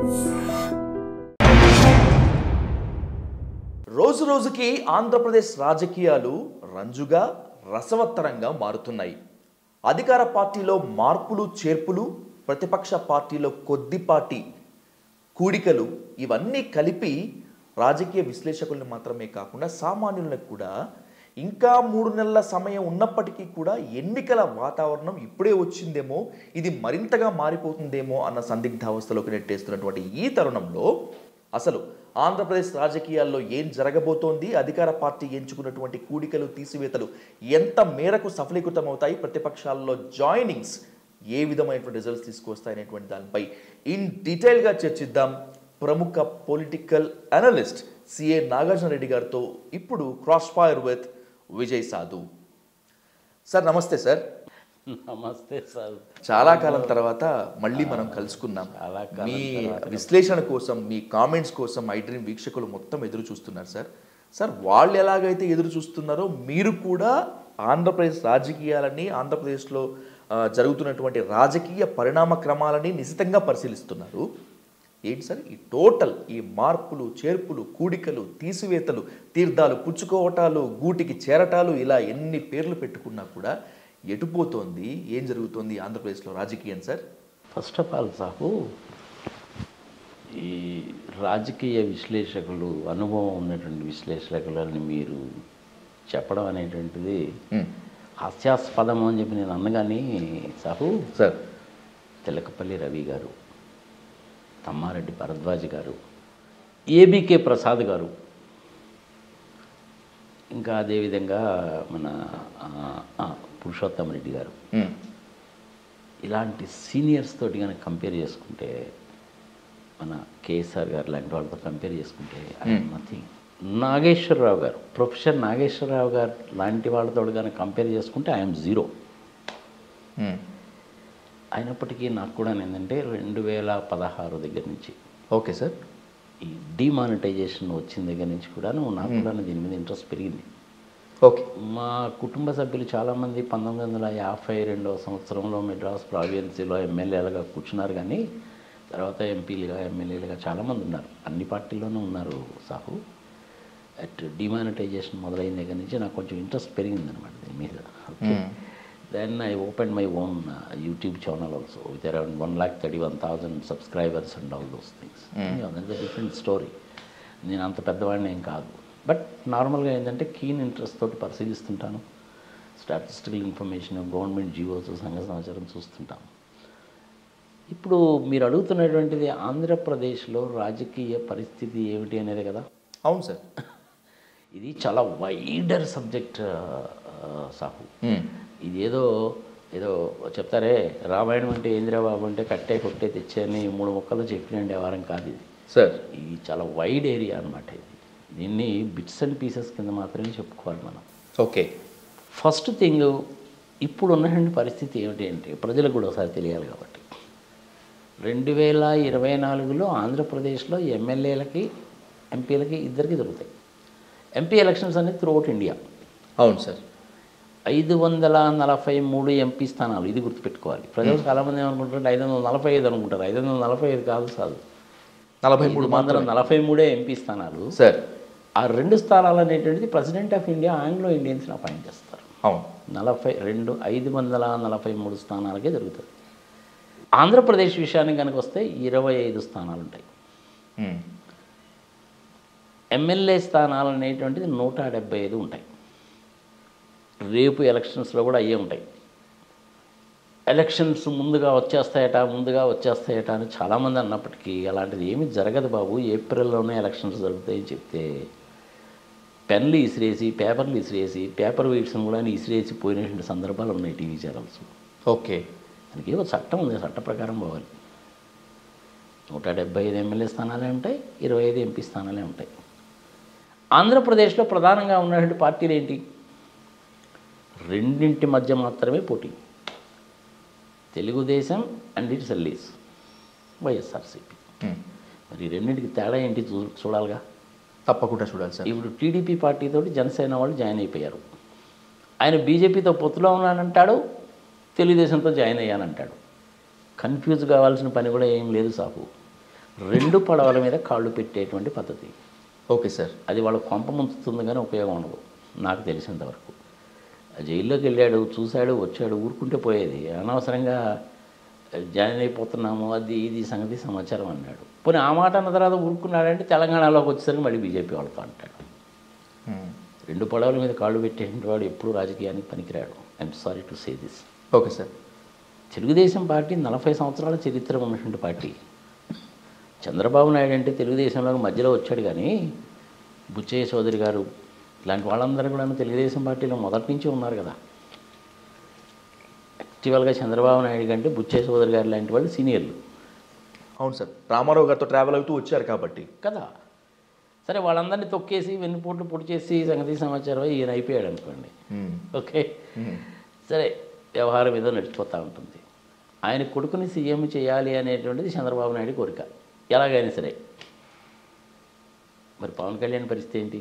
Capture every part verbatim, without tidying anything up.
రోజు రోజుకి ఆంధ్రప్రదేశ్ రాజకీయాలు రంజుగా రసవత్తరంగా మారుతున్నాయి. అధికార పార్టీలో మార్పులు చేర్పులు, ప్రతిపక్ష పార్టీలో కొద్దిపాటి కూడికలు ఇవన్నీ కలిపి రాజకీయ విశ్లేషకులను మాత్రమే కాకుండా సామాన్యులకు కూడా ఇంకా మూడు నెలల సమయం ఉన్నప్పటికీ కూడా ఎన్నికల వాతావరణం ఇప్పుడే వచ్చిందేమో, ఇది మరింతగా మారిపోతుందేమో అన్న సందిగ్ధావస్థలోకి నెట్టేస్తున్నటువంటి ఈ తరుణంలో అసలు ఆంధ్రప్రదేశ్ రాజకీయాల్లో ఏం జరగబోతోంది, అధికార పార్టీ ఎంచుకున్నటువంటి కూడికలు తీసివేతలు ఎంత మేరకు సఫలీకృతం అవుతాయి, ప్రతిపక్షాల్లో జాయినింగ్స్ ఏ విధమైనటువంటి రిజల్ట్స్ తీసుకొస్తాయనేటువంటి దానిపై ఇన్ డీటెయిల్గా చర్చిద్దాం. ప్రముఖ political analyst CA Nagarjuna Reddy గారితో ఇప్పుడు క్రాస్ ఫైర్ విత్ విజయ్ సాధు. సార్ నమస్తే. సార్ నమస్తే సార్. చాలా కాలం తర్వాత మళ్ళీ మనం కలుసుకున్నాం. మీ విశ్లేషణ కోసం, మీ కామెంట్స్ కోసం ఐ డ్రీమ్ వీక్షకులు మొత్తం ఎదురు చూస్తున్నారు సార్. సార్ వాళ్ళు ఎలాగైతే ఎదురు చూస్తున్నారో మీరు కూడా ఆంధ్రప్రదేశ్ రాజకీయాలని, ఆంధ్రప్రదేశ్లో జరుగుతున్నటువంటి రాజకీయ పరిణామ క్రమాలని నిశితంగా పరిశీలిస్తున్నారు. ఏంటి సార్ ఈ టోటల్ ఈ మార్పులు చేర్పులు, కూడికలు, తీసివేతలు, తీర్థాలు పుచ్చుకోవటాలు, గూటికి చేరటాలు, ఇలా ఎన్ని పేర్లు పెట్టుకున్నా కూడా ఎటుపోతోంది, ఏం జరుగుతోంది ఆంధ్రప్రదేశ్లో రాజకీయం sir? First of all Sahu, ఈ రాజకీయ విశ్లేషకులు, అనుభవం ఉన్నటువంటి విశ్లేషకులని మీరు చెప్పడం అనేటువంటిది హాస్యాస్పదం అని చెప్పి నేను అన్నగాని సాహు సార్, తెలకపల్లి రవి గారు, తమ్మారెడ్డి భరద్వాజ్ గారు, ఏబీకే ప్రసాద్ గారు, ఇంకా అదేవిధంగా మన పురుషోత్తమ రెడ్డి గారు, ఇలాంటి సీనియర్స్ తోటి కనుక కంపేర్ చేసుకుంటే, మన కేఎస్ఆర్ గారు లాంటి వాళ్ళతో కంపేర్ చేసుకుంటే ఐఎమ్ నథింగ్. నాగేశ్వరరావు గారు, ప్రొఫెసర్ నాగేశ్వరరావు గారు లాంటి వాళ్ళతో కనుక కంపేర్ చేసుకుంటే ఐఎమ్ జీరో. అయినప్పటికీ నాకు కూడా ఏంటంటే రెండు వేల పదహారు దగ్గర నుంచి, ఓకే సార్, ఈ డిమానిటైజేషన్ వచ్చిన దగ్గర నుంచి కూడాను నాకు కూడా దీని మీద ఇంట్రెస్ట్ పెరిగింది. ఓకే, మా కుటుంబ సభ్యులు చాలామంది పంతొమ్మిది వందల యాభై రెండవ సంవత్సరంలో మెడ్రాస్ ప్రావిన్సీలో ఎమ్మెల్యేలుగా కూర్చున్నారు, కానీ తర్వాత ఎంపీలుగా ఎమ్మెల్యేలుగా చాలామంది ఉన్నారు, అన్ని పార్టీల్లోనూ ఉన్నారు సాహు. అట్ డిమానిటైజేషన్ మొదలైన దగ్గర నుంచి నాకు కొంచెం ఇంట్రెస్ట్ పెరిగిందనమాట దీని మీద. Okay, then I open my own YouTube channel also with around one lakh thirty one thousand subscribers and all those things. That's a different story. నేను అంత పెద్దవాడిని ఏం కాదు, బట్ నార్మల్గా ఏంటంటే కీన్ ఇంట్రెస్ట్ తోటి పరిశీలిస్తుంటాను. స్టాటిస్టికల్ ఇన్ఫర్మేషన్, గవర్నమెంట్ జీవోస్, సంఘ సమాచారం చూస్తుంటాను. ఇప్పుడు మీరు అడుగుతున్నటువంటిది ఆంధ్రప్రదేశ్లో రాజకీయ పరిస్థితి ఏమిటి అనేది కదా? అవును సార్. ఇది చాలా వైడర్ సబ్జెక్ట్ సాహు. ఇది ఏదో ఏదో చెప్తారే, రామాయణం అంటే ఏంద్రబాబు అంటే కట్టే కొట్టే తెచ్చని మూడు మొక్కలు చెప్పిన వ్యవహారం కాదు ఇది సార్. ఇది చాలా వైడ్ ఏరియా అనమాట. ఇది దీన్ని బిట్స్ అండ్ పీసెస్ కింద మాత్రమే చెప్పుకోవాలి మనం. ఓకే, ఫస్ట్ థింగ్, ఇప్పుడు ఉన్నటువంటి పరిస్థితి ఏమిటి అంటే ప్రజలకు కూడా ఒకసారి తెలియాలి కాబట్టి, రెండు వేల ఇరవై నాలుగులో ఆంధ్రప్రదేశ్లో ఎమ్మెల్యేలకి ఎంపీలకి ఇద్దరికి దొరుకుతాయి. ఎంపీ ఎలక్షన్స్ అనేది త్రూఅవుట్ ఇండియా. అవును సార్. ఐదు వందల నలభై మూడు ఎంపీ స్థానాలు, ఇది గుర్తుపెట్టుకోవాలి. ప్రజలు చాలామంది ఏమనుకుంటారు ఐదు వందల నలభై ఐదు అనుకుంటారు. ఐదు వందల నలభై ఐదు కాదు సార్, నలభై మూడు వందల నలభై మూడే ఎంపీ స్థానాలు సార్. ఆ రెండు స్థానాలు అనేటువంటిది ప్రెసిడెంట్ ఆఫ్ ఇండియా ఆంగ్లో ఇండియన్స్ని అపాయింట్ చేస్తారు. అవును, నలభై రెండు ఐదు వందల నలభై మూడు స్థానాలకే జరుగుతుంది. ఆంధ్రప్రదేశ్ విషయానికి కనుక వస్తే ఇరవై ఐదు స్థానాలు ఉంటాయి. ఎమ్మెల్యే స్థానాలు అనేటువంటిది నూట డెబ్బై ఐదు ఉంటాయి. రేపు ఎలక్షన్స్లో కూడా అయ్యే ఉంటాయి. ఎలక్షన్స్ ముందుగా వచ్చేస్తాయట ముందుగా వచ్చేస్తాయట అని చాలామంది అన్నప్పటికీ అలాంటిది ఏమీ జరగదు బాబు. ఏప్రిల్లోనే ఎలక్షన్స్ జరుగుతాయని చెప్తే పెన్లు ఇసిరేసి, పేపర్లు ఇసిరేసి, పేపర్ వెయిట్స్ని కూడా ఇసిరేసి పోయినటువంటి సందర్భాలు ఉన్నాయి టీవీ ఛానల్స్. ఓకే, దానికి ఏదో చట్టం ఉంది, చట్ట ప్రకారం పోవాలి. నూట డెబ్బై ఐదు ఎమ్మెల్యే స్థానాలే ఉంటాయి, ఇరవై ఐదు ఎంపీ స్థానాలే ఉంటాయి. ఆంధ్రప్రదేశ్లో ప్రధానంగా ఉన్నటువంటి పార్టీలు ఏంటి? రెండింటి మధ్య మాత్రమే పోటీ, తెలుగుదేశం అండ్ ఇట్స్ ఎల్లీస్ వైఎస్ఆర్సీపీ. మరి రెండింటికి తేడా ఏంటి చూ చూడాలిగా తప్పకుండా చూడాలి సార్. ఇప్పుడు టీడీపీ పార్టీతోటి జనసేన వాళ్ళు జాయిన్ అయిపోయారు. ఆయన బీజేపీతో పొత్తులో ఉన్నానంటాడు, తెలుగుదేశంతో జాయిన్ అయ్యానంటాడు. కన్ఫ్యూజ్ కావాల్సిన పని కూడా ఏం లేదు సాకు. రెండు పడవల మీద కాళ్ళు పెట్టేటువంటి పద్ధతి. Okay sir. అది వాళ్ళ కొంప ముంచుతుంది కానీ ఉపయోగం ఉండదు నాకు తెలిసినంతవరకు. జైల్లోకి వెళ్ళాడు, చూశాడు, వచ్చాడు, ఊరుకుంటే పోయేది. అనవసరంగా జాయిన్ అయిపోతున్నాము అది ఇది సంగతి సమాచారం అన్నాడు. పోనీ ఆ మాట అన్న తర్వాత ఊరుకున్నాడంటే తెలంగాణలోకి వచ్చేసరికి మళ్ళీ బీజేపీ వాళ్ళతో అంటాడు. రెండు పడవల మీద కాళ్ళు పెట్టేటువంటి వాడు ఎప్పుడు రాజకీయానికి పనికిరాడు. I'm sorry to say this. Okay sir. Telugu Desam party నలభై సంవత్సరాల చరిత్ర ఉన్నటువంటి పార్టీ. చంద్రబాబు నాయుడు అంటే తెలుగుదేశంలో మధ్యలో వచ్చాడు కానీ బుచ్చయ్య చౌదరి గారు ఇలాంటి వాళ్ళందరూ కూడా తెలుగుదేశం పార్టీలో మొదటి నుంచి ఉన్నారు కదా. యాక్చువల్గా చంద్రబాబు నాయుడు కంటే బుచ్చయ్య చౌదరి గారు లాంటి వాళ్ళు సీనియర్లు. అవును సార్. రామారావు గారితో ట్రావెల్ అవుతూ వచ్చారు కాబట్టి కదా. సరే వాళ్ళందరినీ తొక్కేసి వెన్నుపోట్లు పొడి చేసి సంగతి సమాచారం ఈయన అయిపోయాడు అనుకోండి. ఓకే సరే వ్యవహారం ఏదో నడిచిపోతూ ఉంటుంది. ఆయన కొడుకుని సీఎం చేయాలి అనేటువంటిది చంద్రబాబు నాయుడు కోరిక ఎలాగైనా సరే. మరి పవన్ కళ్యాణ్ పరిస్థితి ఏంటి?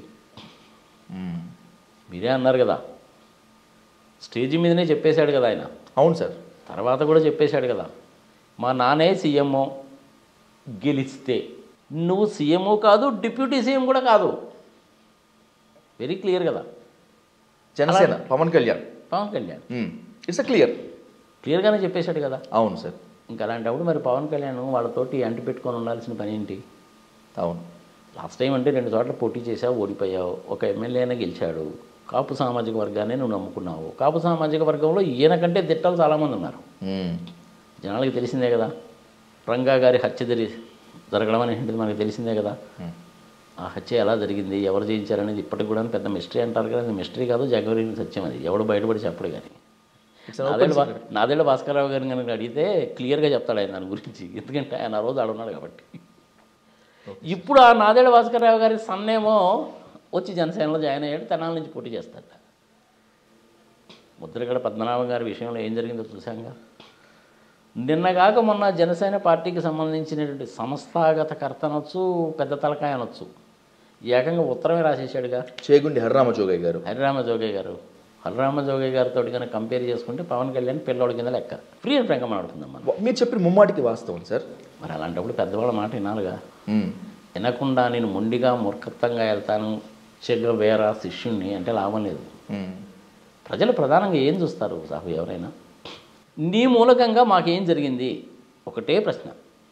మీరే అన్నారు కదా, స్టేజ్ మీదనే చెప్పేశాడు కదా ఆయన. అవును సార్. తర్వాత కూడా చెప్పేశాడు కదా, మా నాన్నే సీఎంఓ గెలిస్తే నువ్వు సీఎంఓ కాదు, డిప్యూటీ సీఎం కూడా కాదు. వెరీ క్లియర్ కదా. జనసేన పవన్ కళ్యాణ్ పవన్ కళ్యాణ్ ఇట్స్ క్లియర్ క్లియర్గానే చెప్పేశాడు కదా. అవును సార్. ఇంకా అలాంటప్పుడు మరి పవన్ కళ్యాణ్ వాళ్ళతోటి అంటి పెట్టుకొని ఉండాల్సిన పని ఏంటి? అవును. లాస్ట్ టైం అంటే రెండు చోట్ల పోటీ చేసావు, ఓడిపోయావు. ఒక ఎమ్మెల్యేనే గెలిచాడు. కాపు సామాజిక వర్గాన్ని నువ్వు నమ్ముకున్నావు. కాపు సామాజిక వర్గంలో ఈయన కంటే దిట్టాలు చాలామంది ఉన్నారు. జనాలకి తెలిసిందే కదా. రంగా గారి హత్య జరి జరగడం అనేటువంటిది మనకు తెలిసిందే కదా. ఆ హత్య ఎలా జరిగింది, ఎవరు చేయించారనేది ఇప్పటికి కూడా పెద్ద మిస్టరీ అంటారు కదా. అది మిస్టరీ కాదు, జగవరి సత్యం. అది ఎవడు బయటపడి చెప్పడు. కానీ నాదేళ్ళ నాదేళ్ళ భాస్కరరావు గారిని కనుక అడిగితే క్లియర్గా చెప్తాడు ఆయన దాని గురించి. ఎందుకంటే ఆయన ఆ రోజు ఆడున్నాడు కాబట్టి. ఇప్పుడు ఆ నాదేళ్ళ భాస్కరరావు గారి సన్నేమో వచ్చి జనసేనలో జాయిన్ అయ్యాడు. తెనాల నుంచి పోటీ చేస్తాడు. ముద్రగడ పద్మనాభం గారి విషయంలో ఏం జరిగిందో చూసాంగా. నిన్నగాక మొన్న జనసేన పార్టీకి సంబంధించినటువంటి సంస్థాగత కర్త అనొచ్చు, పెద్ద తలకాయ అనొచ్చు, ఏకంగా ఉత్తరమే రాసేసాడుగా చేగుండి హరిరామ జోగయ్య గారు. హరిరామ జోగయ్య గారు హరిరామ జోగయ్య గారితో కనుక కంపేర్ చేసుకుంటే పవన్ కళ్యాణ్ పిల్లోడి కింద లెక్క. ఫ్రీ అండ్ ఫ్రాంక్గా మాట్లాడుతుందమ్మా. మీరు చెప్పిన ముమ్మాటికి వాస్తవం సార్. మరి అలాంటప్పుడు పెద్దవాళ్ళ మాట వినాలిగా. వినకుండా నేను మొండిగా మూర్ఖత్వంగా వెళ్తాను, చెగ్గ వేర శిష్యుణ్ణి అంటే లాభం లేదు. ప్రజలు ప్రధానంగా ఏం చూస్తారు సాహు? ఎవరైనా నీ మూలకంగా మాకేం జరిగింది ఒకటే ప్రశ్న.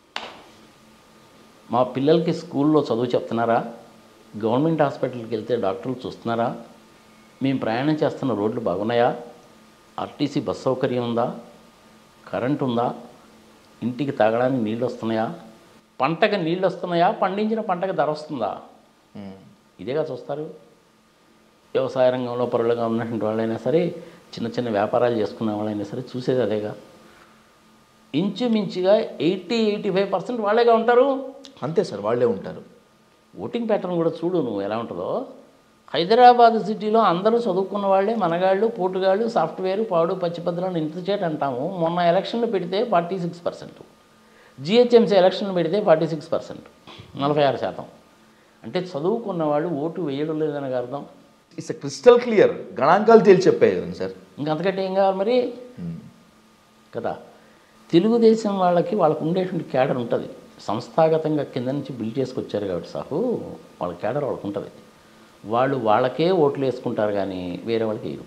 మా పిల్లలకి స్కూల్లో చదువు చెప్తున్నారా? గవర్నమెంట్ హాస్పిటల్కి వెళ్తే డాక్టర్లు చూస్తున్నారా? మేము ప్రయాణం చేస్తున్న రోడ్లు బాగున్నాయా? ఆర్టీసీ బస్ సౌకర్యం ఉందా? కరెంట్ ఉందా? ఇంటికి తాగడానికి నీళ్ళు వస్తున్నాయా? పంటకు నీళ్ళు వస్తున్నాయా? పండించిన పంటకు ధర వస్తుందా? ఇదేగా చూస్తారు. వ్యవసాయ రంగంలో పరులుగా ఉన్నటువంటి వాళ్ళైనా సరే, చిన్న చిన్న వ్యాపారాలు చేసుకున్న వాళ్ళైనా సరే చూసేది అదేగా. ఇంచుమించుగా ఎయిటీ ఎయిటీ ఫైవ్ పర్సెంట్ వాళ్ళేగా ఉంటారు. అంతే సార్, వాళ్ళే ఉంటారు. ఓటింగ్ ప్యాటర్న్ కూడా చూడు నువ్వు ఎలా ఉంటుందో. హైదరాబాద్ సిటీలో అందరూ చదువుకున్న వాళ్ళే, మనగాళ్ళు, పోటుగాళ్ళు, సాఫ్ట్వేర్, పాడు, పచ్చిపత్రాలు ఇంత చేట అంటాము. మొన్న ఎలక్షన్లు పెడితే ఫార్టీ సిక్స్ పర్సెంట్ జిహెచ్ఎంసీ ఎలక్షన్లు పెడితే ఫార్టీ సిక్స్ పర్సెంట్ నలభై ఆరు శాతం అంటే చదువుకున్న వాళ్ళు ఓటు వేయడం లేదని అర్థం. It's crystal clear. గణాంకాలు తేల్చి చెప్పేది సార్. ఇంకంతకంటే ఏం కావాలి మరి కదా. తెలుగుదేశం వాళ్ళకి వాళ్ళకు ఉండేటువంటి క్యాడర్ ఉంటుంది. సంస్థాగతంగా కింద నుంచి బిల్డ్ చేసుకొచ్చారు కాబట్టి సాకు వాళ్ళ క్యాడర్ వాళ్ళకు ఉంటుంది. వాళ్ళు వాళ్ళకే ఓట్లు వేసుకుంటారు కానీ వేరే వాళ్ళకి వేయరు.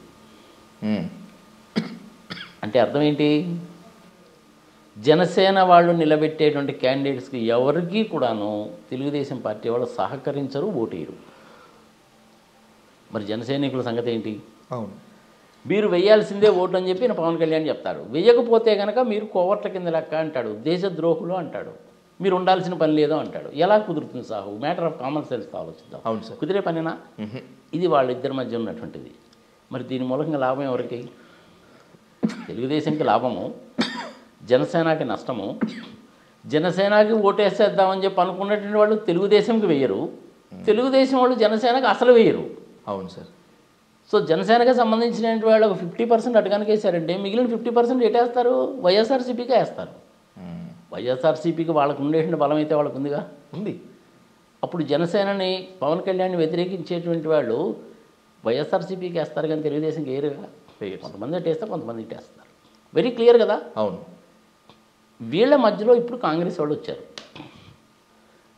అంటే అర్థం ఏంటి? జనసేన వాళ్ళు నిలబెట్టేటువంటి క్యాండిడేట్స్కి ఎవరికి కూడాను తెలుగుదేశం పార్టీ వాళ్ళు సహకరించరు, ఓటు వేయరు. మరి జనసైనికుల సంగతి ఏంటి? అవును, మీరు వెయ్యాల్సిందే ఓటు అని చెప్పి పవన్ కళ్యాణ్ చెప్తాడు. వెయ్యకపోతే కనుక మీరు కోవర్ట్ల కింద లెక్క అంటాడు, దేశద్రోహులు అంటాడు, మీరు ఉండాల్సిన పని లేదో అంటాడు. ఎలా కుదురుతుంది Sahu? Matter of common sense ఆలోచిద్దాం. అవును సార్. కుదిరే పనేనా? ఇది వాళ్ళిద్దరి మధ్య ఉన్నటువంటిది. మరి దీని మూలంగా లాభం ఎవరికి? తెలుగుదేశంకి లాభము, జనసేనకి నష్టము. జనసేనకి ఓటేసేద్దామని చెప్పి అనుకున్నటువంటి వాళ్ళు తెలుగుదేశంకి వేయరు, తెలుగుదేశం వాళ్ళు జనసేనకి అసలు వేయరు. అవును సార్. సో జనసేనకి సంబంధించినటువంటి వాళ్ళు ఒక ఫిఫ్టీ పర్సెంట్ అటుకనక వేసారంటే మిగిలిన ఫిఫ్టీ పర్సెంట్ ఎటేస్తారు? వైఎస్ఆర్సీపీకే వేస్తారు. వైఎస్ఆర్సీపీకి వాళ్ళకు ఉండేటువంటి బలం అయితే వాళ్ళకు ఉందిగా, ఉంది. అప్పుడు జనసేనని పవన్ కళ్యాణ్ వ్యతిరేకించేటువంటి వాళ్ళు వైఎస్ఆర్సీపీకి వేస్తారు కానీ తెలుగుదేశంకి వేయరుగా. కొంతమంది అటేస్తారు, కొంతమంది ఇటేస్తారు. వెరీ క్లియర్ కదా. అవును. వీళ్ళ మధ్యలో ఇప్పుడు కాంగ్రెస్ వాళ్ళు వచ్చారు.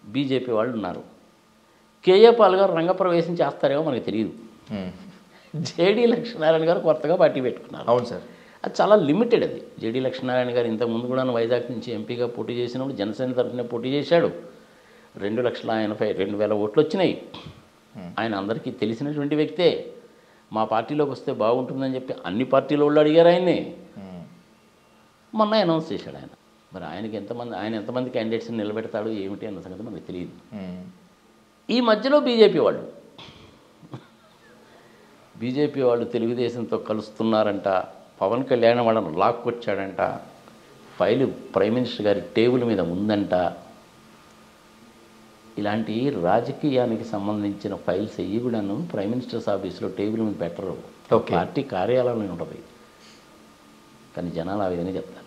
బీజేపీ వాళ్ళు ఉన్నారు. కేఏ పాల్ గారు రంగప్రవేశం చేస్తారేమో మనకు తెలియదు. జేడీ లక్ష్మీనారాయణ గారు కొత్తగా పార్టీ పెట్టుకున్నారు. అవును సార్. అది చాలా లిమిటెడ్. అది జేడీ లక్ష్మీనారాయణ గారు ఇంతకుముందు కూడా వైజాగ్ నుంచి ఎంపీగా పోటీ చేసినప్పుడు జనసేన తరఫున పోటీ చేశాడు. రెండు లక్షల ఎనభై రెండు వేల ఓట్లు వచ్చినాయి. ఆయన అందరికీ తెలిసినటువంటి వ్యక్తే. మా పార్టీలోకి వస్తే బాగుంటుందని చెప్పి అన్ని పార్టీల వాళ్ళు అడిగారు ఆయన్ని. మొన్న అనౌన్స్ చేశాడు ఆయన. మరి ఆయనకి ఎంతమంది ఆయన ఎంతమంది క్యాండిడేట్స్ని నిలబెడతాడు ఏమిటి అన్న సంగతి మనకు తెలియదు. ఈ మధ్యలో బీజేపీ వాళ్ళు బీజేపీ వాళ్ళు తెలుగుదేశంతో కలుస్తున్నారంట. పవన్ కళ్యాణ్ వాళ్ళను లాక్కొచ్చాడంట. ఫైలు ప్రైమ్ మినిస్టర్ గారి టేబుల్ మీద ఉందంట. ఇలాంటి రాజకీయానికి సంబంధించిన ఫైల్స్ అయ్యి కూడాను ప్రైమ్ మినిస్టర్స్ ఆఫీస్లో టేబుల్ మీద పెట్టరు. పార్టీ కార్యాలయంలో ఉంటుంది. కానీ జనాలు ఆ విధంగా చెప్తారు.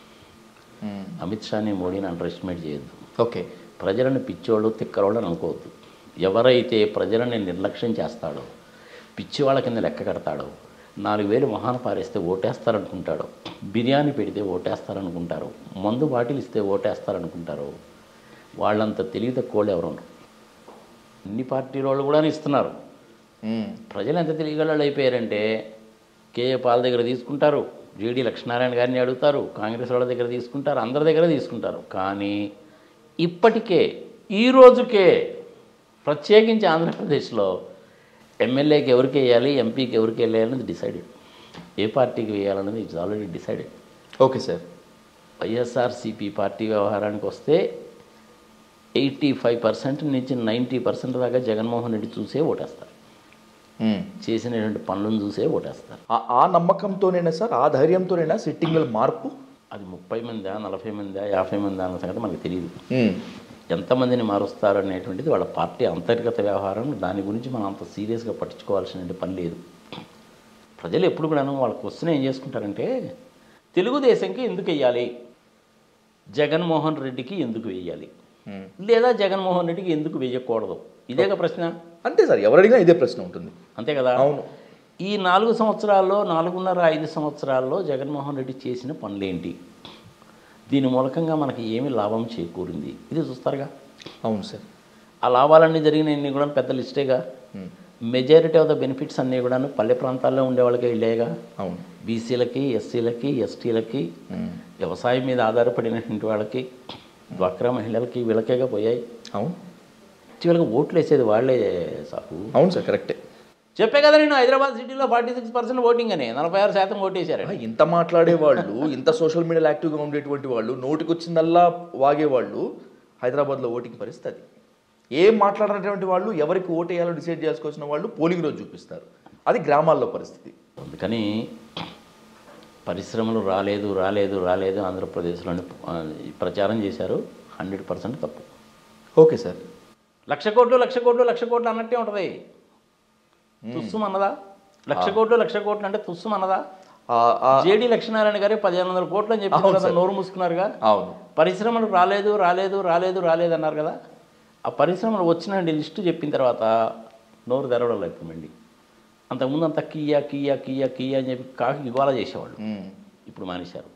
అమిత్ షాని మోడీని అండర్ ఎస్టిమేట్ చేయొద్దు. ఓకే. ప్రజలను పిచ్చోళ్ళు తిక్కరోళ్ళు అని అనుకోవద్దు. ఎవరైతే ప్రజలని నిర్లక్ష్యం చేస్తాడో, పిచ్చి వాళ్ళ కింద లెక్క కడతాడో, నాలుగు వేలు మొహాన పారేస్తే ఓటేస్తారనుకుంటాడో, బిర్యానీ పెడితే ఓటేస్తారనుకుంటారు, మందు బాటిల్ ఇస్తే ఓటేస్తారనుకుంటారు, వాళ్ళంత తెలివి తక్కువ ఎవరు ఉండరు. అన్ని పార్టీల వాళ్ళు కూడా ఇస్తున్నారు. ప్రజలు ఎంత తెలియగలళ్ళు అయిపోయారంటే కేఏ పాల్ దగ్గర తీసుకుంటారు, జేడీ లక్ష్మీనారాయణ గారిని అడుగుతారు, కాంగ్రెస్ వాళ్ళ దగ్గర తీసుకుంటారు, అందరి దగ్గర తీసుకుంటారు. కానీ ఇప్పటికే ఈ రోజుకే ప్రత్యేకించి ఆంధ్రప్రదేశ్లో ఎమ్మెల్యేకి ఎవరికి వేయాలి, ఎంపీకి ఎవరికి వేయాలనేది డిసైడెడ్. ఏ పార్టీకి వేయాలనేది it's already decided. Okay sir. YSRCP party వ్యవహారానికి వస్తే ఎయిటీ ఫైవ్ పర్సెంట్ నుంచి నైంటీ పర్సెంట్ దాకా జగన్మోహన్ రెడ్డి చూసే ఓటేస్తారు. చేసినటువంటి పనులను చూసే ఓటేస్తారు. ఆ నమ్మకంతోనేనా సార్, ఆ ధైర్యంతోనేనా సిట్టింగ్ల మార్పు? అది ముప్పై మందా నలభై మందా యాభై మందా అన్న సంగతి మనకు తెలియదు. ఎంతమందిని మారుస్తారు అనేటువంటిది వాళ్ళ పార్టీ అంతర్గత వ్యవహారం. దాని గురించి మనం అంత సీరియస్గా పట్టించుకోవాల్సిన పని లేదు. ప్రజలు ఎప్పుడు కూడాను వాళ్ళ క్వశ్చన్ ఏం చేసుకుంటారంటే తెలుగుదేశంకి ఎందుకు వెయ్యాలి, జగన్మోహన్ రెడ్డికి ఎందుకు వెయ్యాలి, లేదా జగన్మోహన్ రెడ్డికి ఎందుకు వెయ్యకూడదు, ఇదేగా ప్రశ్న. అంతే సార్, ఎవరడిగినా ఇదే ప్రశ్న ఉంటుంది. అంతే కదా. అవును. ఈ నాలుగు సంవత్సరాల్లో నాలుగున్నర ఐదు సంవత్సరాల్లో జగన్మోహన్ రెడ్డి చేసిన పనులేంటి, దీని మూలకంగా మనకి ఏమి లాభం చేకూరింది, ఇది చూస్తారుగా. అవును సార్. ఆ లాభాలన్నీ జరిగినవన్నీ కూడా పెద్ద లిస్టేగా. మెజారిటీ ఆఫ్ ద బెనిఫిట్స్ అన్నీ కూడా పల్లె ప్రాంతాల్లో ఉండే వాళ్ళకే వెళ్ళాయిగా. అవును. బీసీలకి, ఎస్సీలకి, ఎస్టీలకి, వ్యవసాయం మీద ఆధారపడినటువంటి వాళ్ళకి, డ్వాక్రా మహిళలకి, వీళ్ళకేగా పోయాయి. అవును. చివరికి ఓట్లు వేసేది వాళ్ళే సాకు. అవును సార్, కరెక్టే. చెప్పే కదా నేను హైదరాబాద్ సిటీలో ఫార్టీ సిక్స్ పర్సెంట్ ఓటింగ్ అని, నలభై ఆరు శాతం ఓటేశారు. ఇంత మాట్లాడేవాళ్ళు, ఇంత సోషల్ మీడియాలో యాక్టివ్గా ఉండేటువంటి వాళ్ళు, నోటికి వచ్చిందల్లా వాగేవాళ్ళు హైదరాబాద్లో ఓటింగ్ పరిస్థితి. ఏం మాట్లాడినటువంటి వాళ్ళు ఎవరికి ఓటేయాలో డిసైడ్ చేసుకోవాల్సిన వాళ్ళు పోలింగ్ రోజు చూపిస్తారు. అది గ్రామాల్లో పరిస్థితి. అందుకని పరిశ్రమలు రాలేదు రాలేదు రాలేదు ఆంధ్రప్రదేశ్లోని ప్రచారం చేశారు. హండ్రెడ్ పర్సెంట్ తప్పు. Okay sir. లక్ష కోట్లు లక్ష కోట్లు లక్ష కోట్లు అన్నట్టే ఉంటుంది. తుస్సు అన్నదా? లక్ష కోట్లు లక్ష కోట్లు అంటే తుస్సు అన్నదా? జేడీ లక్ష్మీనారాయణ గారు పదిహేను వందల కోట్లు అని చెప్పి కదా నోరు మూసుకున్నారుగా. అవును. పరిశ్రమలు రాలేదు రాలేదు రాలేదు రాలేదు అన్నారు కదా. ఆ పరిశ్రమలు వచ్చిన లిస్టు చెప్పిన తర్వాత నోరు తెరవడం లేకపోయింది. అంతకుముందు అంతా కియా కియా కియా కియా అని చెప్పి కాకి ఇవాళ చేసేవాళ్ళు. ఇప్పుడు మానేశారు.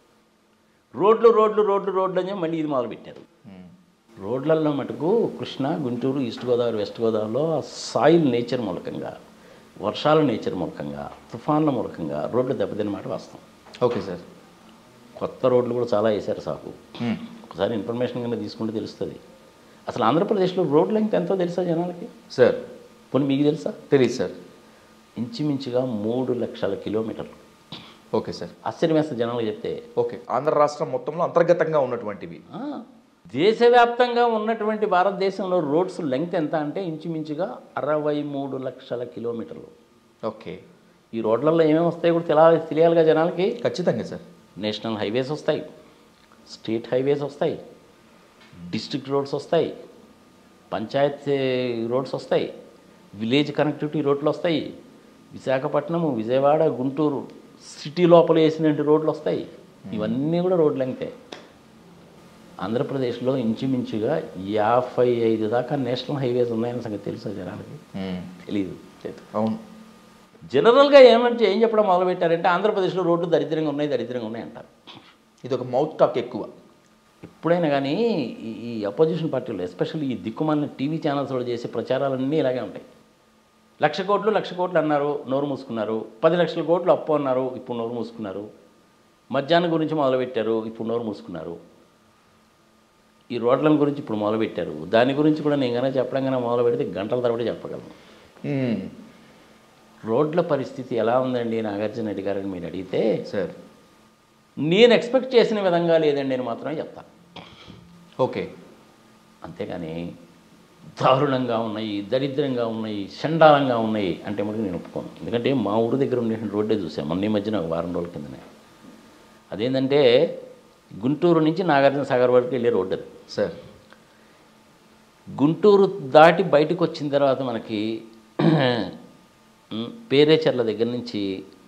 రోడ్లు రోడ్లు రోడ్లు రోడ్లు అని చెప్పి మళ్ళీ ఇది మొదలుపెట్టారు. రోడ్లలో మటుకు కృష్ణా, గుంటూరు, ఈస్ట్ గోదావరి, వెస్ట్ గోదావరిలో సాయిల్ నేచర్ మూలకంగా, వర్షాల నేచర్ మూలకంగా, తుఫాన్ల మూలకంగా రోడ్లు దెబ్బతిన్న మాట వాస్తవం. Okay sir. కొత్త రోడ్లు కూడా చాలా వేశారు సాకు. ఒకసారి ఇన్ఫర్మేషన్ కింద తీసుకుంటే తెలుస్తుంది. అసలు ఆంధ్రప్రదేశ్లో రోడ్ లెంగ్త్ ఎంతో తెలుసా జనాలకి? సార్ పోనీ మీకు తెలుసా? తెలియదు సార్. ఇంచుమించుగా మూడు లక్షల కిలోమీటర్లు. Okay sir. ఆశ్చర్యం వేస్తుంది జనాలకు చెప్తే. ఓకే. ఆంధ్ర రాష్ట్రం మొత్తంలో అంతర్గతంగా ఉన్నటువంటివి. దేశవ్యాప్తంగా ఉన్నటువంటి భారతదేశంలో రోడ్స్ లెంగ్త్ ఎంత అంటే ఇంచుమించుగా అరవై మూడు లక్షల కిలోమీటర్లు. ఓకే. ఈ రోడ్లలో ఏమేమి వస్తాయి కూడా తెలియాలి తెలియాలిగా జనాలకి. ఖచ్చితంగా సార్. నేషనల్ హైవేస్ వస్తాయి, స్టేట్ హైవేస్ వస్తాయి, డిస్ట్రిక్ట్ రోడ్స్ వస్తాయి, పంచాయత్ రోడ్స్ వస్తాయి, విలేజ్ కనెక్టివిటీ రోడ్లు వస్తాయి, విశాఖపట్నము, విజయవాడ, గుంటూరు సిటీ లోపల వేసినటువంటి రోడ్లు వస్తాయి. ఇవన్నీ కూడా రోడ్ లెంగ్తే. ఆంధ్రప్రదేశ్లో ఇంచుమించుగా యాభై ఐదు దాకా నేషనల్ హైవేస్ ఉన్నాయన్న సంగతి తెలుసా జనాలకి? తెలీదు. అవును. జనరల్గా ఏమంటే ఏం చెప్పడం మొదలుపెట్టారంటే ఆంధ్రప్రదేశ్లో రోడ్లు దరిద్రంగా ఉన్నాయి దరిద్రంగా ఉన్నాయి అంటారు. ఇది ఒక మౌత్ టాక్ ఎక్కువ. ఎప్పుడైనా కానీ ఈ ఈ అపోజిషన్ పార్టీలు ఎస్పెషల్లీ ఈ దిక్కుమాలిన టీవీ ఛానల్స్లో చేసే ప్రచారాలన్నీ ఇలాగే ఉంటాయి. లక్ష కోట్లు లక్ష కోట్లు అన్నారు, నోరు మూసుకున్నారు. పది లక్షల కోట్లు అప్పు అన్నారు, ఇప్పుడు నోరు మూసుకున్నారు. మధ్యాహ్నం గురించి మొదలుపెట్టారు, ఇప్పుడు నోరు మూసుకున్నారు. ఈ రోడ్ల గురించి ఇప్పుడు మొదలుపెట్టారు. దాని గురించి కూడా నేను కనుక చెప్పడం కన్నా మొదలు పెడితే గంటల తరబడి చెప్పగలను. రోడ్ల పరిస్థితి ఎలా ఉందండి నాగార్జున రెడ్డి గారని మీరు అడిగితే, సార్ నేను ఎక్స్పెక్ట్ చేసిన విధంగా లేదండి అని మాత్రమే చెప్తాను. ఓకే. అంతేగాని దారుణంగా ఉన్నాయి, దరిద్రంగా ఉన్నాయి, చండాలంగా ఉన్నాయి అంటే మటుకు నేను ఒప్పుకోను. ఎందుకంటే మా ఊరి దగ్గర ఉండే రోడ్డే చూసాను మొన్న ఈ మధ్యన ఒక వారం రోజుల కిందనే. అదేంటంటే గుంటూరు నుంచి నాగార్జున సాగర్ వరకు వెళ్ళే రోడ్డు అది. సార్ గుంటూరు దాటి బయటకు వచ్చిన తర్వాత మనకి పేరేచర్ల దగ్గర నుంచి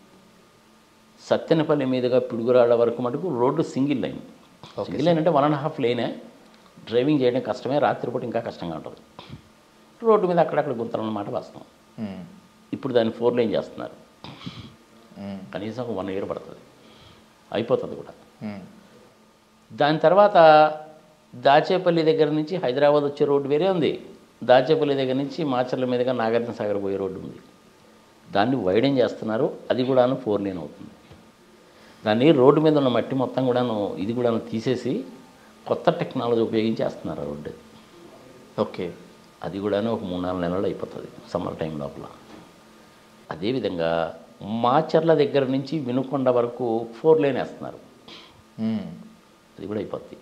సత్తెనపల్లి మీదుగా పిడుగురాళ్ళ వరకు మటుకు road single line. Single line అంటే వన్ అండ్ హాఫ్ లైనే. డ్రైవింగ్ చేయడం కష్టమే, రాత్రిపూట ఇంకా కష్టంగా ఉంటుంది. రోడ్డు మీద అక్కడక్కడ గుంతలు అన్నమాట వాస్తవం. ఇప్పుడు దాన్ని ఫోర్ లైన్ చేస్తున్నారు. కనీసం ఒక వన్ ఇయర్ పడుతుంది, అయిపోతుంది కూడా. దాని తర్వాత దాచేపల్లి దగ్గర నుంచి హైదరాబాద్ వచ్చే రోడ్డు వేరే ఉంది. దాచేపల్లి దగ్గర నుంచి మాచర్ల మీదుగా నాగార్జున సాగర్ పోయే రోడ్డు ఉంది. దాన్ని వైడెన్ చేస్తున్నారు, అది కూడాను ఫోర్ లేన్ అవుతుంది. దాన్ని రోడ్డు మీద ఉన్న మట్టి మొత్తం కూడాను ఇది కూడాను తీసేసి కొత్త టెక్నాలజీ ఉపయోగించి వేస్తున్నారు రోడ్డు. ఓకే. అది కూడాను ఒక మూడు నాలుగు నెలలు అయిపోతుంది సమ్మర్ టైం లోపల. అదేవిధంగా మాచర్ల దగ్గర నుంచి వినుకొండ వరకు ఫోర్ లేన్ వేస్తున్నారు, అది కూడా అయిపోద్ది.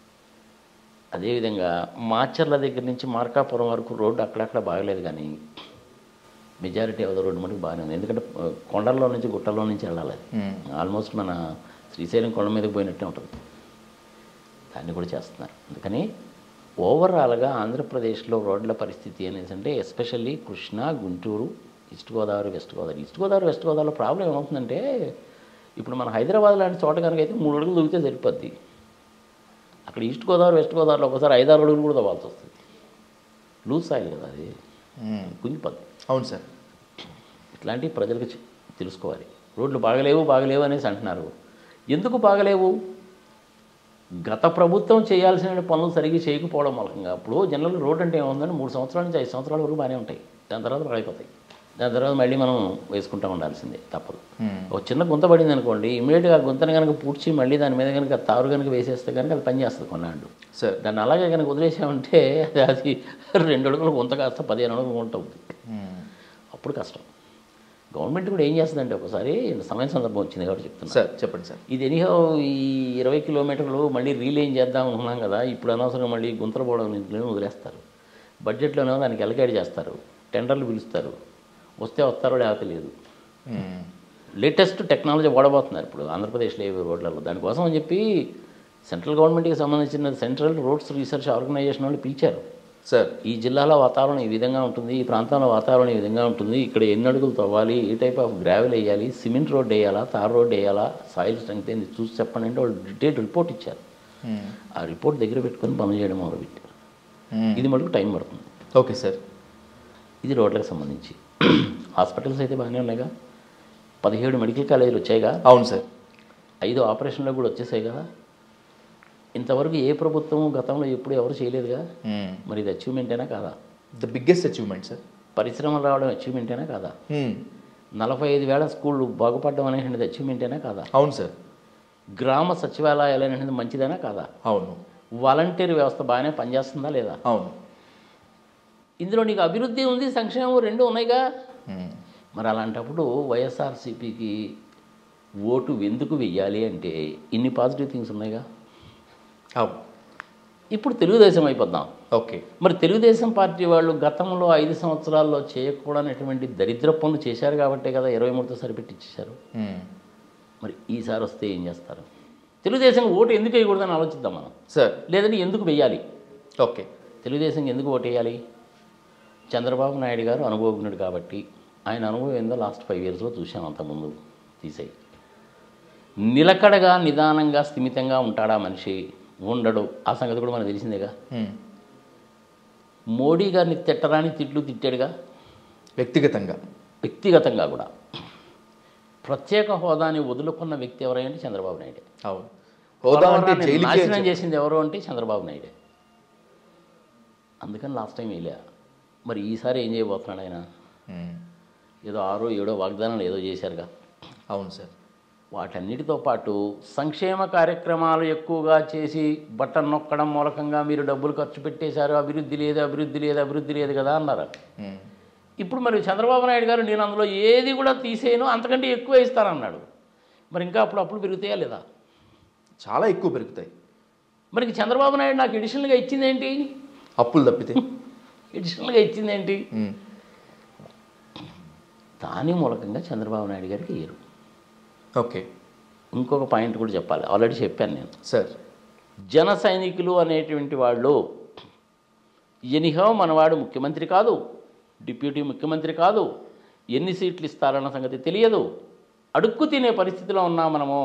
అదేవిధంగా మాచర్ల దగ్గర నుంచి మార్కాపురం వరకు రోడ్డు అక్కడక్కడ బాగలేదు, కానీ మెజారిటీ ఆఫ్ ద రోడ్డు మనకి బాగానే ఉంది. ఎందుకంటే కొండల్లో నుంచి గుట్టల్లో నుంచి వెళ్ళాలి. ఆల్మోస్ట్ మన శ్రీశైలం కొండ మీదకి పోయినట్టే ఉంటుంది. దాన్ని కూడా చేస్తున్నారు. అందుకని ఓవరాల్గా ఆంధ్రప్రదేశ్లో రోడ్ల పరిస్థితి అనేసి అంటే especially Krishna, Guntur, east Godavari, west Godavari. East Godavari west గోదావరిలో ప్రాబ్లం ఏమవుతుందంటే, ఇప్పుడు మన హైదరాబాద్ లాంటి చోట కనుక అయితే మూడు అడుగులు దూకితే సరిపోద్ది. అక్కడ ఈస్ట్ గోదావరి వెస్ట్ గోదావరిలో ఒకసారి ఐదారు అడుగులు కూడా తవ్వాల్సి వస్తుంది. లూజ్ సాయిల్ కదా అది, కుంగిపోద్ది. అవును సార్. ఇట్లాంటివి ప్రజలకు తెలుసుకోవాలి. రోడ్లు బాగలేవు బాగలేవు అనేసి అంటున్నారు. ఎందుకు బాగలేవు? గత ప్రభుత్వం చేయాల్సిన పనులు సరిగ్గా చేయకపోవడం మూలంగా. ఇప్పుడు జనరల్ రోడ్ అంటే ఏముందంటే మూడు సంవత్సరాల నుంచి ఐదు సంవత్సరాల వరకు బాగానే ఉంటాయి, దాని తర్వాత పడిపోతాయి. దాని తర్వాత మళ్ళీ మనం వేసుకుంటూ ఉండాల్సిందే, తప్పదు. ఒక చిన్న గుంత పడింది అనుకోండి, ఇమీడియట్గా ఆ గుంతను కనుక పూడ్చి మళ్ళీ దాని మీద కనుక తారు కనుక వేసేస్తే కనుక అది పనిచేస్తుంది కొన్నాళ్ళు. సార్ దాన్ని అలాగే కనుక వదిలేసామంటే అది అది రెండు అడుగులు గుంత కాస్త పదిహేను అడుగులు గుంట అవుతుంది. అప్పుడు కష్టం. గవర్నమెంట్ కూడా ఏం చేస్తుందంటే ఒకసారి సమయం సందర్భం వచ్చింది కాబట్టి చెప్తున్నాను సార్. చెప్పండి సార్. ఇది ఎనీహో ఈ ఇరవై కిలోమీటర్లు మళ్ళీ రీలేం చేద్దాం అనుకున్నాం కదా, ఇప్పుడు అనవసరం మళ్ళీ గుంతలు పోవడం ఇంట్లో వదిలేస్తారు. బడ్జెట్లోనే దానికి ఎలకేట్ చేస్తారు, టెండర్లు పిలుస్తారు, వస్తే వస్తారో లేకపోతే లేదు. లేటెస్ట్ టెక్నాలజీ వాడబోతున్నారు ఇప్పుడు ఆంధ్రప్రదేశ్లో ఏవి రోడ్లలో. దానికోసం అని చెప్పి సెంట్రల్ గవర్నమెంట్కి సంబంధించిన సెంట్రల్ రోడ్స్ రీసెర్చ్ ఆర్గనైజేషన్ వాళ్ళు పిలిచారు. సార్ ఈ జిల్లాలో వాతావరణం ఈ విధంగా ఉంటుంది, ఈ ప్రాంతంలో వాతావరణం ఈ విధంగా ఉంటుంది, ఇక్కడ ఎన్ని అడుగులు తవ్వాలి, ఏ టైప్ ఆఫ్ గ్రావెల్ వేయాలి, సిమెంట్ రోడ్ వేయాలా, తార్ రోడ్ వేయాలా, సాయిల్ స్ట్రెంగ్త్ ఏంది చూసి చెప్పండి అంటే వాళ్ళు డీటెయిల్ రిపోర్ట్ ఇచ్చారు. ఆ రిపోర్ట్ దగ్గర పెట్టుకొని పనులు చేయడం మొదలుపెట్టారు. ఇది మటుకు టైం పడుతుంది. Okay sir. ఇది రోడ్లకు సంబంధించి. హాస్పిటల్స్ అయితే బాగానే ఉన్నాయిగా, పదిహేడు మెడికల్ కాలేజీలు వచ్చాయిగా. అవును సార్. ఐదు ఆపరేషన్లు కూడా వచ్చేసాయి కదా. ఇంతవరకు ఏ ప్రభుత్వం గతంలో ఎప్పుడు ఎవరు చేయలేదుగా. మరి ఇది అచీవ్మెంటేనా కాదా? The biggest achievement sir. పరిశ్రమలు రావడం అచీవ్మెంటేనా కాదా? నలభై ఐదు వేల స్కూళ్ళు బాగుపడడం అనేది అచీవ్మెంటేనా కాదా? అవును సార్. గ్రామ సచివాలయాలు అనేది మంచిదేనా కాదా? అవును. వాలంటీర్ వ్యవస్థ బాగానే పనిచేస్తుందా లేదా? అవును. ఇందులో నీకు అభివృద్ధి ఉంది, సంక్షేమం రెండు ఉన్నాయిగా. మరి అలాంటప్పుడు వైఎస్ఆర్సీపీకి ఓటు ఎందుకు వెయ్యాలి అంటే ఇన్ని పాజిటివ్ థింగ్స్ ఉన్నాయిగా. ఇప్పుడు తెలుగుదేశం అయిపోద్దాం. ఓకే. మరి తెలుగుదేశం పార్టీ వాళ్ళు గతంలో ఐదు సంవత్సరాల్లో చేయకూడనటువంటి దరిద్ర పనులు చేశారు కాబట్టే కదా ఇరవై మూడుతో సరిపెట్టి ఇచ్చేశారు. మరి ఈసారి వస్తే ఏం చేస్తారు? తెలుగుదేశం ఓటు ఎందుకు వేయకూడదని ఆలోచిద్దాం మనం సార్. లేదంటే ఎందుకు వెయ్యాలి? ఓకే. తెలుగుదేశం ఎందుకు ఓటు వేయాలి? చంద్రబాబు నాయుడు గారు అనుభవజ్ఞుడు కాబట్టి ఆయన అనుభవం ఏందో లాస్ట్ ఫైవ్ ఇయర్స్లో చూసాం. అంతకుముందు తీసేయి. నిలకడగా నిదానంగా స్థిమితంగా ఉంటాడా మనిషి? ఉండడు. ఆ సంగతి కూడా మనకు తెలిసిందేగా. మోడీ గారిని తిట్టరాని తిట్లు తిట్టాడుగా వ్యక్తిగతంగా. వ్యక్తిగతంగా కూడా ప్రత్యేక హోదాని వదులుకున్న వ్యక్తి ఎవరైనా చంద్రబాబు నాయుడు. అవును. హోదా అంటే పోలవరాన్ని జైలుకే అని నాశనం చెప్పి. చేసింది ఎవరు అంటే చంద్రబాబు నాయుడే. అందుకని లాస్ట్ టైం వేయలే. మరి ఈసారి ఏం చేయబోతున్నాడు ఆయన? ఉమ్. ఏదో ఆరో ఏడో వాగ్దానాలు ఏదో చేశారుగా. అవును సార్. వాటన్నిటితో పాటు సంక్షేమ కార్యక్రమాలు ఎక్కువగా చేసి బట్టన్ నొక్కడం మూలకంగా మీరు డబ్బులు ఖర్చు పెట్టేశారు, అభివృద్ధి లేదు అభివృద్ధి లేదు అభివృద్ధి లేదు కదా అన్నారు. ఉమ్. ఇప్పుడు మరి చంద్రబాబు నాయుడు గారు నేను అందులో ఏది కూడా తీసేయను, అంతకంటే ఎక్కువ ఇస్తానన్నాడు. మరి ఇంకా అప్పుడు అప్పులు పెరుగుతాయా లేదా? చాలా ఎక్కువ పెరుగుతాయి. మరి చంద్రబాబు నాయుడు నాకు ఎడిషనల్గా ఇచ్చింది ఏంటి? అప్పులు తప్పితే ఎడిషనల్గా ఇచ్చింది ఏంటి? ఉమ్. దాని మూలకంగా చంద్రబాబు నాయుడు గారికి ఇయ్యరు. ఓకే ఇంకొక పాయింట్ కూడా చెప్పాలి, ఆల్రెడీ చెప్పాను నేను. సార్. జన సైనికులు అనేటువంటి వాళ్ళు ఎనిహో మనవాడు ముఖ్యమంత్రి కాదు, డిప్యూటీ ముఖ్యమంత్రి కాదు, ఎన్ని సీట్లు ఇస్తారన్న సంగతి తెలియదు, అడుక్కు తినే పరిస్థితిలో ఉన్నాం మనము.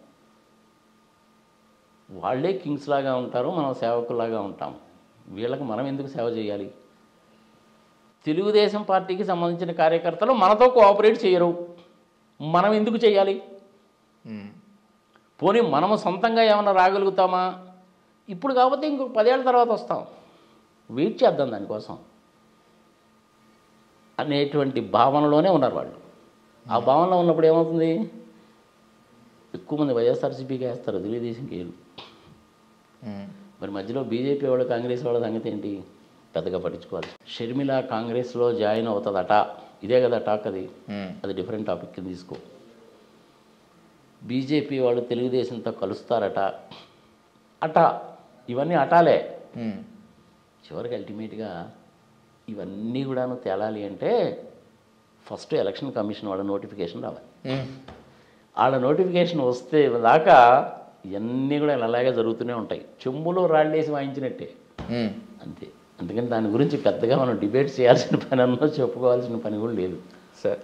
వాళ్ళే కింగ్స్ లాగా ఉంటారు, మనం సేవకులాగా ఉంటాం. వీళ్ళకి మనం ఎందుకు సేవ చేయాలి? తెలుగుదేశం పార్టీకి సంబంధించిన కార్యకర్తలు మనతో కోఆపరేట్ చేయరు, మనం ఎందుకు చేయాలి? ఉమ్. పోనీ మనము సొంతంగా ఏమైనా రాగలుగుతామా? ఇప్పుడు కాకపోతే ఇంకొక పదేళ్ల తర్వాత వస్తాం, వెయిట్ చేద్దాం దానికోసం అనేటువంటి భావనలోనే ఉన్నారు వాళ్ళు. ఆ భావనలో ఉన్నప్పుడు ఏమవుతుంది? ఎక్కువ మంది వైఎస్ఆర్సీపీకి వేస్తారు, తెలుగుదేశంకి వేయరు. ఉమ్. మరి మధ్యలో బీజేపీ వాళ్ళు కాంగ్రెస్ వాళ్ళ సంగతి ఏంటి? పెద్దగా పట్టించుకోవాలి. షర్మిల కాంగ్రెస్లో జాయిన్ అవుతుందట, ఇదే కదా టాక్. అది ఉమ్. అది డిఫరెంట్ టాపిక్ కింద తీసుకో. బీజేపీ వాళ్ళు తెలుగుదేశంతో కలుస్తారట అట, ఇవన్నీ అటాలే. ఉమ్. చివరికి అల్టిమేట్గా ఇవన్నీ కూడాను తేలాలి అంటే ఫస్ట్ ఎలక్షన్ కమిషన్ వాళ్ళ నోటిఫికేషన్ రావాలి. ఉమ్. వాళ్ళ నోటిఫికేషన్ వస్తే దాకా ఇవన్నీ కూడా అలాగే జరుగుతూనే ఉంటాయి, చెంబులో రాళ్ళేసి వాయించినట్టే ఉమ్. అంతే. అందుకని దాని గురించి పెద్దగా మనం డిబేట్ చేయాల్సిన పని అన్నో చెప్పుకోవాల్సిన పని కూడా లేదు సార్.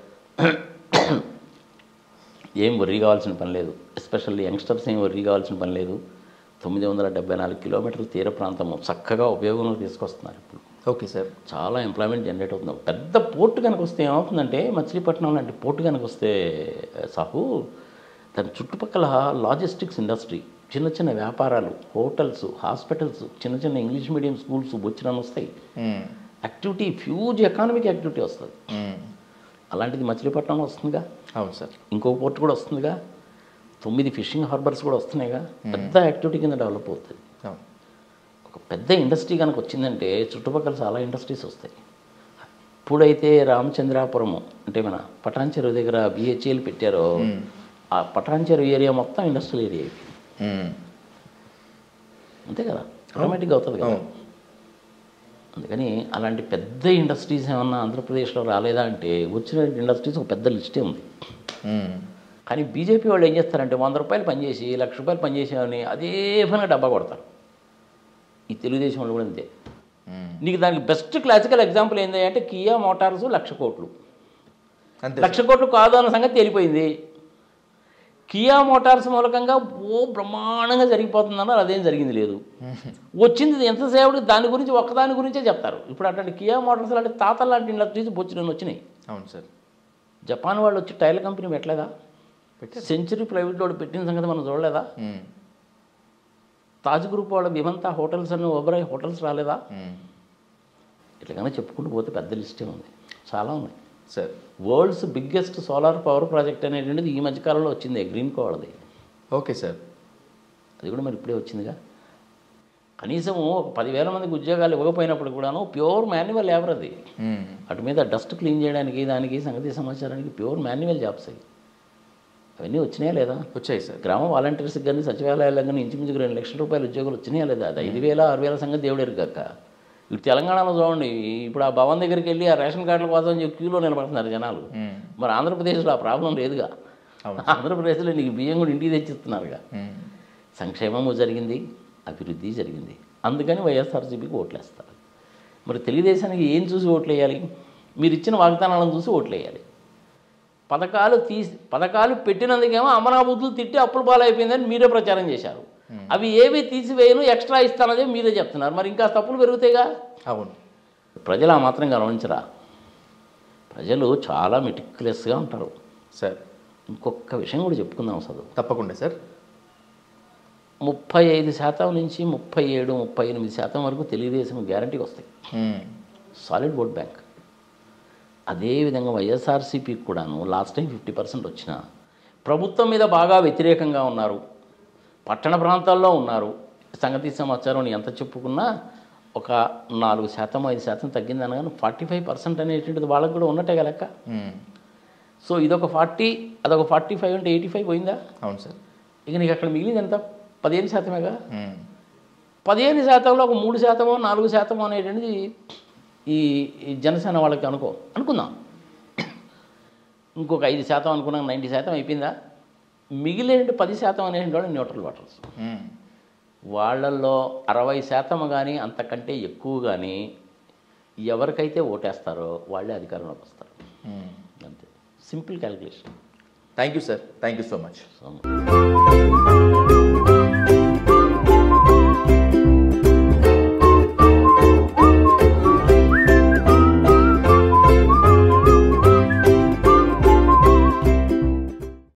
ఏం వర్రీ కావాల్సిన పని లేదు. ఎస్పెషల్లీ యంగ్స్టర్స్ ఏం వర్రీ కావాల్సిన పని లేదు. తొమ్మిది వందల డెబ్బై నాలుగు కిలోమీటర్ల తీర ప్రాంతము చక్కగా ఉపయోగంలో తీసుకొస్తున్నారు. ఇప్పుడు ఓకే సార్. చాలా ఎంప్లాయ్మెంట్ జనరేట్ అవుతుంది. పెద్ద పోర్టు కనుక వస్తే ఏమవుతుందంటే, మచిలీపట్నం లాంటి పోర్టు కనుక వస్తే సాహు, దాని చుట్టుపక్కల లాజిస్టిక్స్ ఇండస్ట్రీ, చిన్న చిన్న వ్యాపారాలు, హోటల్స్, హాస్పిటల్స్, చిన్న చిన్న ఇంగ్లీష్ మీడియం స్కూల్స్ బొచ్చినని వస్తాయి. ఉమ్. యాక్టివిటీ, ఫ్యూజ్ ఎకానమిక్ యాక్టివిటీ వస్తుంది. ఉమ్. అలాంటిది మచిలీపట్నంలో వస్తుందిగా. అవును సార్. ఇంకో పోర్ట్ కూడా వస్తుందిగా. తొమ్మిది ఫిషింగ్ హార్బర్స్ కూడా వస్తున్నాయిగా. పెద్ద యాక్టివిటీ కింద డెవలప్ అవుతుంది. అవును. ఒక పెద్ద ఇండస్ట్రీ కనుక వచ్చిందంటే చుట్టుపక్కల చాలా ఇండస్ట్రీస్ వస్తాయి. ఇప్పుడైతే రామచంద్రాపురము అంటే మన పటాన్చెరువు దగ్గర బిహెచ్ఎల్ పెట్టారో, ఆ పటాన్చెరువు ఏరియా మొత్తం ఇండస్ట్రియల్ ఏరియా అయిపోయింది. ఉమ్. అంతే కదా, ఆటోమేటిక్గా అవుతుంది కదా. అవును. అందుకని అలాంటి పెద్ద ఇండస్ట్రీస్ ఏమన్నా ఆంధ్రప్రదేశ్లో రాలేదా అంటే, వచ్చిన ఇండస్ట్రీస్ ఒక పెద్ద లిస్టే ఉంది. ఉమ్. కానీ బీజేపీ వాళ్ళు ఏం చేస్తారంటే, వంద రూపాయలు పనిచేసి లక్ష రూపాయలు పనిచేసామని అదే పనిగా డబ్బా కొడతారు. ఈ తెలుగుదేశం వాళ్ళు కూడా అంతే. ఉమ్. నీకు దానికి బెస్ట్ క్లాసికల్ ఎగ్జాంపుల్ ఏంటి అంటే, కియా మోటార్స్ లక్ష కోట్లు అంతే. లక్ష కోట్లు కాదు అన్న సంగతి తెలిపోయింది. కియా మోటార్స్ మూలకంగా ఓ బ్రహ్మాండంగా జరిగిపోతుందన్నారు, అదేం జరిగింది లేదు. వచ్చింది ఎంతసేపటికి దాని గురించి ఒక్కదాని గురించే చెప్తారు. ఇప్పుడు అట్లాంటి కియా మోటార్స్ లాంటి తాతల లాంటి ఇండస్ట్రీస్ బొచ్చులను వచ్చినాయి. అవును సార్. జపాన్ వాళ్ళు వచ్చి టైర్ కంపెనీ పెట్టలేదా? సెంచరీ ప్రైవేట్ వాళ్ళు పెట్టిన సంగతి మనం చూడలేదా? ఉమ్. తాజ్ గ్రూప్ వాళ్ళ విమంతా హోటల్స్ అని ఓబరాయ్ హోటల్స్ రాలేదా? ఉమ్. ఇట్లాగానే చెప్పుకుంటూ పోతే పెద్ద లిస్టే ఉంది, చాలా ఉన్నాయి sir. World's biggest solar power project అనేటువంటిది ఈ మధ్యకాలంలో వచ్చింది, గ్రీన్ కోవాలది. Okay sir. అది కూడా మరి ఇప్పుడే వచ్చిందిగా. కనీసం ఒక పదివేల మందికి ఉద్యోగాలు ఇవ్వకపోయినప్పుడు కూడాను ప్యూర్ మాన్యువల్ లేబర్ అది. ఉమ్. అటు మీద డస్ట్ క్లీన్ చేయడానికి, దానికి సంగతి సమాచారానికి ప్యూర్ మాన్యువల్ జాబ్స్ అవి. అవన్నీ వచ్చినాయా లేదా? వచ్చాయి సార్. గ్రామ వాలంటీర్స్కి కానీ సచివాలయాలకు కానీ ఇంచుమించుకు రెండు లక్షల రూపాయల ఉద్యోగాలు వచ్చినాయా లేదా? అది ఐదు వేల ఆరు వేల సంగతి దేవుడు ఎరుగాక. ఇప్పుడు తెలంగాణలో చూడండి, ఇప్పుడు ఆ భవన్ దగ్గరికి వెళ్ళి ఆ రేషన్ కార్డుల కోసం చెప్పి క్యూలో నిలబడుతున్నారు జనాలు. మరి ఆంధ్రప్రదేశ్లో ఆ ప్రాబ్లం లేదుగా. ఆంధ్రప్రదేశ్లో నీకు బియ్యం కూడా ఇంటికి తెచ్చిస్తున్నారుగా. సంక్షేమము జరిగింది, అభివృద్ధి జరిగింది. అందుకని వైఎస్ఆర్సీపీకి ఓట్లేస్తారు. మరి తెలుగుదేశానికి ఏం చూసి ఓట్లు వేయాలి? మీరు ఇచ్చిన వాగ్దానాలను చూసి ఓట్లు వేయాలి. పథకాలు తీసి పథకాలు పెట్టినందుకేమో అమరాబుద్ధులు తిట్టి అప్పులు పాలైపోయిందని మీరే ప్రచారం చేశారు. అవి ఏవి తీసివేయను, ఎక్స్ట్రా ఇస్తానదే మీరే చెప్తున్నారు. మరి ఇంకా తప్పులు పెరుగుతాయిగా. అవును. ప్రజలు ఆ మాత్రం గమనించరా? ప్రజలు చాలా మెటిక్యులస్గా ఉంటారు సార్. ఇంకొక విషయం కూడా చెప్పుకుందాం చదువు. తప్పకుండా సార్. ముప్పై ఐదు శాతం నుంచి ముప్పై ఏడు ముప్పై ఎనిమిది శాతం వరకు తెలుగుదేశం గ్యారంటీకి వస్తాయి. Solid vote bank. అదేవిధంగా వైఎస్ఆర్సీపీకి కూడాను లాస్ట్ టైం ఫిఫ్టీ పర్సెంట్ వచ్చిన ప్రభుత్వం మీద బాగా వ్యతిరేకంగా ఉన్నారు, పట్టణ ప్రాంతాల్లో ఉన్నారు. సంగతి సమాచారం ఎంత చెప్పుకున్నా ఒక నాలుగు శాతం ఐదు శాతం తగ్గింది అనగానే ఫార్టీ ఫైవ్ పర్సెంట్ అనేటువంటిది వాళ్ళకు కూడా ఉన్నట్టే లెక్క. సో ఇదొక ఫార్టీ అదొక ఫార్టీ ఫైవ్ అంటే ఎయిటీ ఫైవ్ పోయిందా? అవును సార్. ఇక నీకు అక్కడ మిగిలింది ఎంత? పదిహేను శాతమేగా. పదిహేను శాతంలో ఒక మూడు శాతమో నాలుగు శాతమో అనేటువంటిది ఈ జనసేన వాళ్ళకి అనుకో అనుకుందాం. ఇంకొక ఐదు శాతం అనుకున్నాం, నైంటీ శాతం అయిపోయిందా? మిగిలిన పది శాతం అనేటువంటి వాళ్ళు న్యూట్రల్ ఓటర్స్. వాళ్ళల్లో అరవై శాతం కానీ అంతకంటే ఎక్కువ కానీ ఎవరికైతే ఓటేస్తారో వాళ్ళే అధికారంలోకి వస్తారు. అంతే, simple calculation. Thank you sir, thank you so much.